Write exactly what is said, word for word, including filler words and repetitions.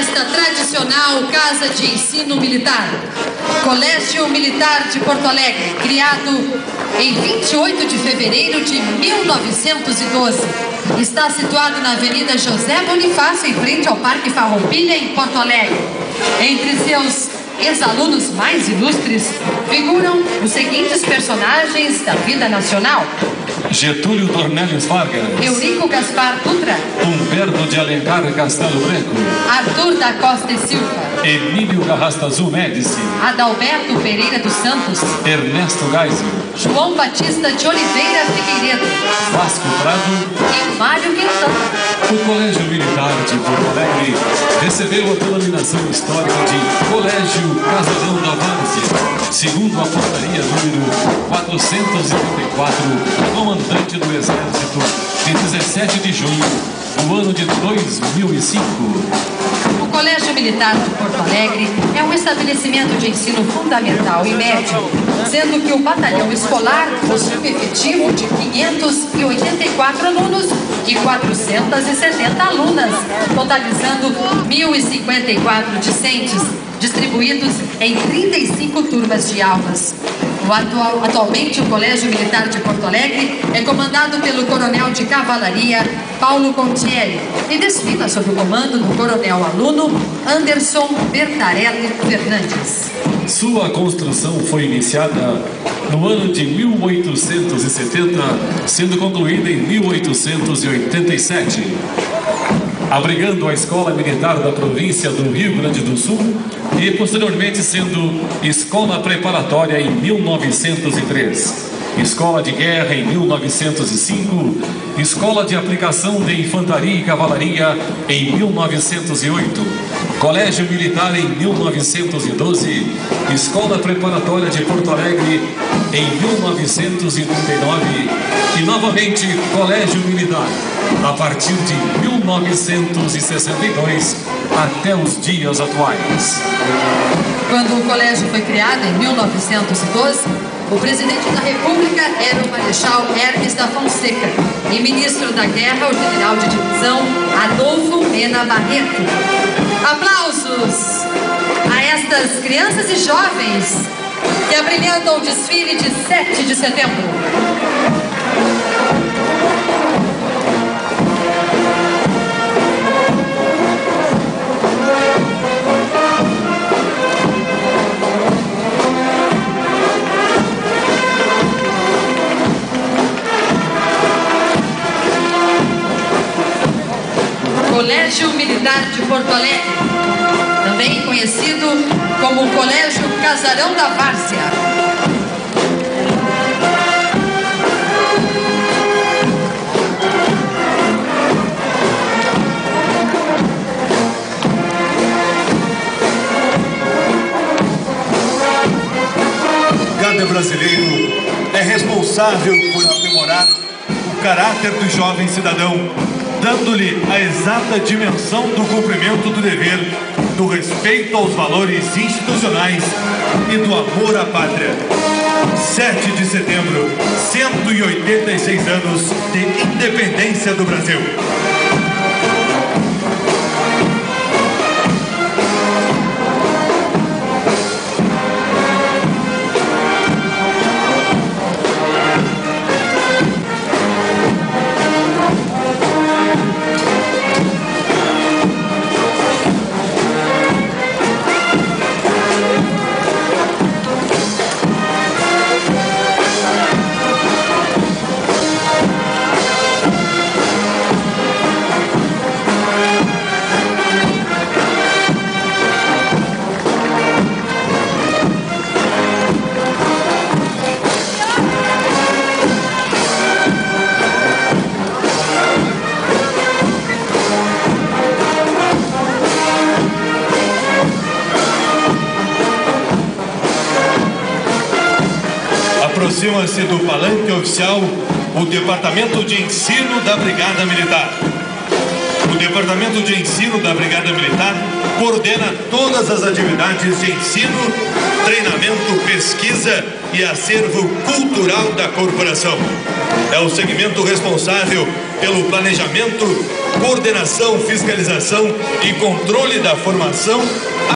nesta tradicional Casa de Ensino Militar. Colégio Militar de Porto Alegre, criado em vinte e oito de fevereiro de mil novecentos e doze. Está situado na Avenida José Bonifácio, em frente ao Parque Farroupilha, em Porto Alegre. Entre seus ex-alunos mais ilustres figuram os seguintes personagens da vida nacional: Getúlio Dornelles Vargas, Eurico Gaspar Dutra, Humberto de Alencar Castelo Branco, Arthur da Costa e Silva, Emílio Garrastazu Médici, Adalberto Pereira dos Santos, Ernesto Geisel, João Batista de Oliveira Figueiredo, Vasco Prado e Mário Quintana. O Colégio Militar de Porto Alegre recebeu a denominação histórica de Colégio Casarão da Várzea, segundo a portaria número quatrocentos e trinta e quatro do comandante do Exército, de dezessete de junho do ano de dois mil e cinco. O Colégio Militar de Porto Alegre é um estabelecimento de ensino fundamental e médio, sendo que o batalhão escolar possui um efetivo de quinhentos e oitenta e quatro alunos e quatrocentas e setenta alunas, totalizando mil e cinquenta e quatro discentes, distribuídos em trinta e cinco turmas de aulas. O atual, atualmente, o Colégio Militar de Porto Alegre é comandado pelo coronel de cavalaria Paulo Contieri e desfila sob o comando do coronel aluno Anderson Bertarelli Fernandes. Sua construção foi iniciada no ano de mil oitocentos e setenta, sendo concluída em mil oitocentos e oitenta e sete. Abrigando a Escola Militar da província do Rio Grande do Sul e posteriormente sendo Escola Preparatória em mil novecentos e três, Escola de Guerra em mil novecentos e cinco, Escola de Aplicação de Infantaria e Cavalaria em mil novecentos e oito, Colégio Militar em mil novecentos e doze, Escola Preparatória de Porto Alegre em mil novecentos e trinta e nove e novamente Colégio Militar a partir de mil novecentos e sessenta e dois até os dias atuais. Quando o colégio foi criado em mil novecentos e doze, o presidente da República era o Marechal Hermes da Fonseca e ministro da Guerra, o general de divisão Adolfo Mena Barreto. Aplausos a estas crianças e jovens que abrilhantam o desfile de sete de setembro. Colégio Militar de Porto Alegre, também conhecido como Colégio Casarão da Várzea. Cada brasileiro é responsável por aprimorar o caráter do jovem cidadão, dando-lhe a exata dimensão do cumprimento do dever, do respeito aos valores institucionais e do amor à pátria. sete de setembro, cento e oitenta e seis anos de independência do Brasil. Aproxima-se do palanque oficial o Departamento de Ensino da Brigada Militar. O Departamento de Ensino da Brigada Militar coordena todas as atividades de ensino, treinamento, pesquisa e acervo cultural da corporação. É o segmento responsável pelo planejamento, coordenação, fiscalização e controle da formação,